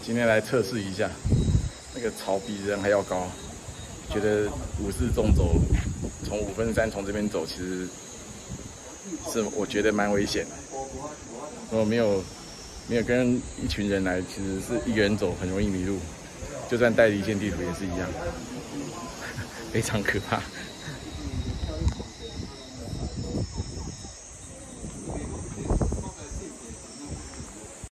今天来测试一下，那个草比人还要高，觉得54纵走从5分3从这边走，其实是我觉得蛮危险的。如果没有跟一群人来，其实是一个人走很容易迷路，就算带离线地图也是一样，非常可怕。